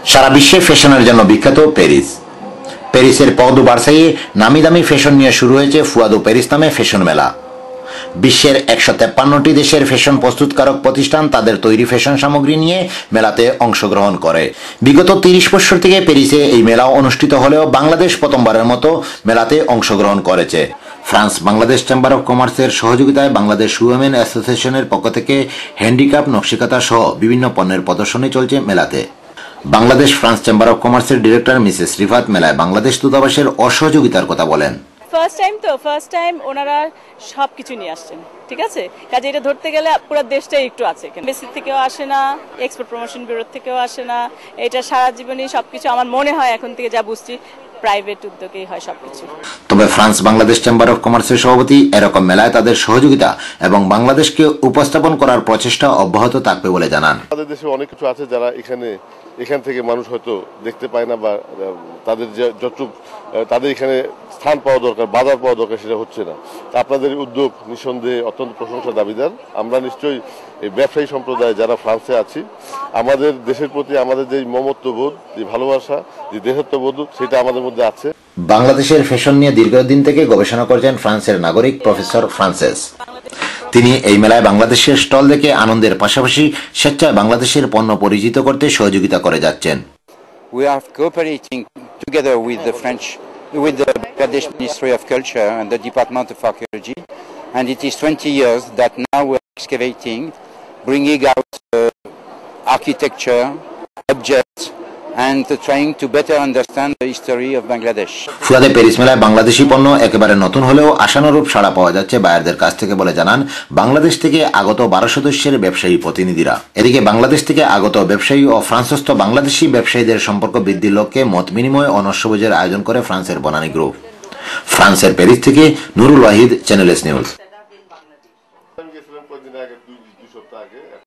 সারা বিশ্বে ফ্যাশনের জন্য বিখ্যাত প্যারিস। প্যারিসের পো দু বার্সাইয়ে নামি দামি ফ্যাশন নিয়ে শুরু হয়েছে ফুয়া দু প্যারিস নামে ফ্যাশন মেলা। বিশ্বের 153টি দেশের ফ্যাশন প্রস্তুতকারক প্রতিষ্ঠান তাদের তৈরি ফ্যাশন সামগ্রী নিয়ে মেলাতে অংশগ্রহণ করে। বিগত 30 বছর থেকে প্যারিসে এই মেলা অনুষ্ঠিত হলেও বাংলাদেশ প্রথমবারের মতো মেলাতে অংশগ্রহণ করেছে। ফ্রান্স বাংলাদেশ চেম্বার অব কমার্সের সহযোগিতায় বাংলাদেশ উইমেন অ্যাসোসিয়েশনের পক্ষ থেকে হ্যান্ডিক্রাফট, নকশিকাঁথা সহ বিভিন্ন পণ্যের প্রদর্শনী চলছে মেলাতে। বাংলাদেশ ফ্রান্স চেম্বার অব কমার্সের ডিরেক্টর মিসেস রিফাত মেলায় বাংলাদেশ দূতাবাসের অসহযোগিতার কথা বলেন। ফার্স্ট টাইম ওনারা সবকিছু নিয়ে আসছেন, ঠিক আছে। কাজে এটা ধরতে গেলে পুরো দেশটাই একটু আছে, এমবেসি থেকেও আসে না, এক্সপোর্ট প্রমোশন ব্যুরো থেকেও আসে না। এটা সারা জীবনই সবকিছু আমার মনে হয় এখন থেকে যা বুঝছি প্রাইভেট উদ্যোগেই হয় সবকিছু। তবে ফ্রান্স বাংলাদেশ চেম্বার অব কমার্সের সভাপতি এরকম মেলায় তাদের সহযোগিতা এবং বাংলাদেশকে উপস্থাপন করার প্রচেষ্টা অব্যাহত থাকবে বলে জানান। আমাদের দেশে অনেক কিছু আছে যারা এখান থেকে মানুষ হয়তো দেখতে পায় না, বা তাদের যতটুকু তাদের এখানে স্থান পাওয়া দরকার, বাজার পাওয়া দরকার, সেটা হচ্ছে না। তা আপনাদের উদ্যোগ নিঃসন্দেহে অত্যন্ত প্রশংসার দাবিদার। আমরা নিশ্চয়ই এই ব্যবসায়ী সম্প্রদায় যারা ফ্রান্সে আছি, আমাদের দেশের প্রতি আমাদের যে মমত্ববোধ, যে ভালোবাসা, যে দেশত্ববোধ, সেটা আমাদের মধ্যে আছে। বাংলাদেশের ফ্যাশন নিয়ে দীর্ঘদিন থেকে গবেষণা করছেন ফ্রান্সের নাগরিক প্রফেসর ফ্রান্সেস। তিনি এই মেলায় বাংলাদেশের স্টল দেখে আনন্দের পাশাপাশি স্বেচ্ছায় বাংলাদেশের পণ্য পরিচিত করতে সহযোগিতা করে যাচ্ছেন। We are cooperating together with the Bangladesh Ministry of Culture and the Department of Archaeology, and it is 20 years that now we are excavating, bringing out architecture, objects, and trying to better understand the history of Bangladesh. ফুয়াদে Paris মেলায় বাংলাদেশি পণ্য একেবারে নতুন হলেও আশানুরূপ সাড়া পাওয়া যাচ্ছে বায়ারদের কাছ থেকে বলে জানান বাংলাদেশ থেকে আগত 12 সদস্যের ব্যবসায়ী প্রতিনিধিরা। এদিকে বাংলাদেশ থেকে আগত ব্যবসায়ী ও ফ্রান্সস্থ বাংলাদেশি ব্যবসায়ীদের সম্পর্ক বৃদ্ধির লক্ষ্যে মত বিনিময় ও নস্যভোজের আয়োজন করে ফ্রান্সের বনানী গ্রুপ। ফ্রান্সের প্যারিস থেকে Nurul Wahid, channel S news.